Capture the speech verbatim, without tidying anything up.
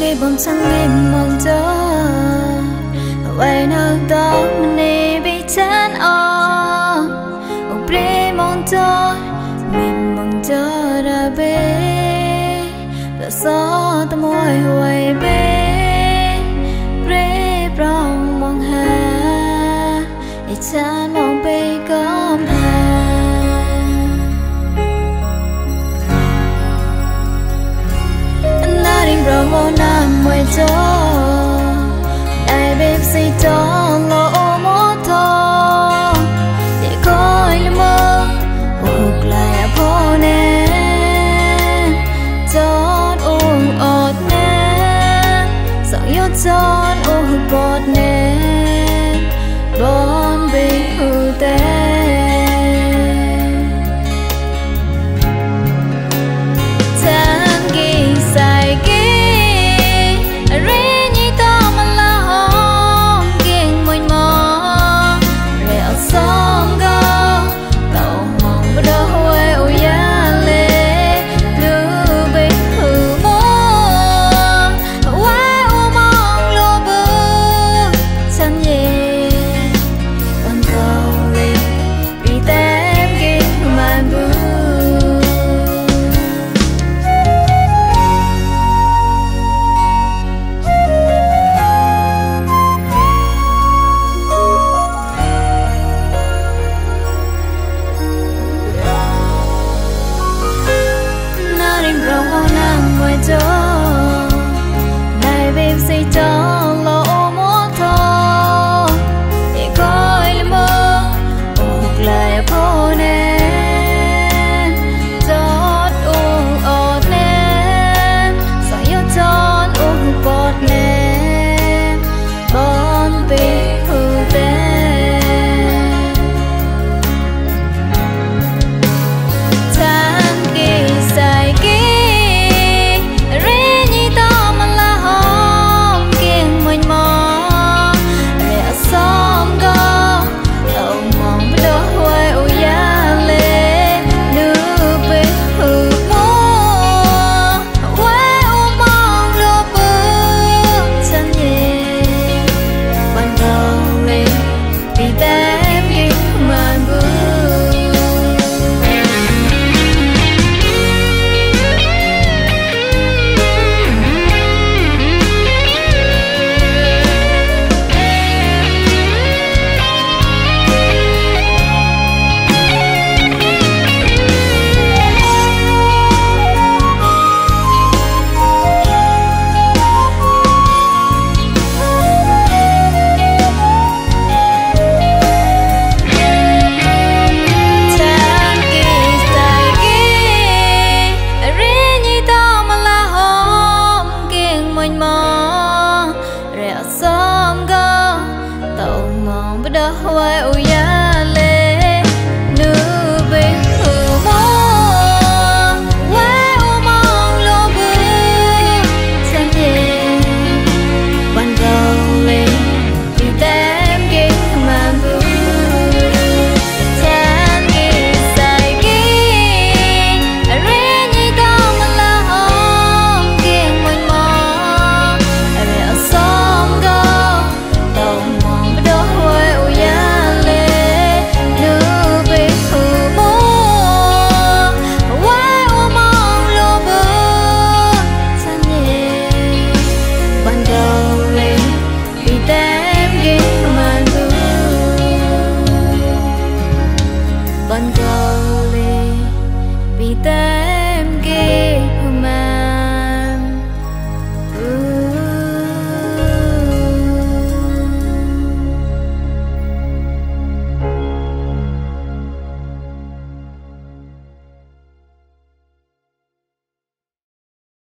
cái bom sang em mong chờ vậy nào đó mình bị chán o ông bre mong chờ mình mong chờ ra bê đã gió ta môi hoài bê bre brown mong hà để chán mong bê gom hà Ramo nam môi cho đại bếp xây cho lỗ mốt thô để coi là mơ buộc lại phố nè chót uống ọt nè giọng yêu cho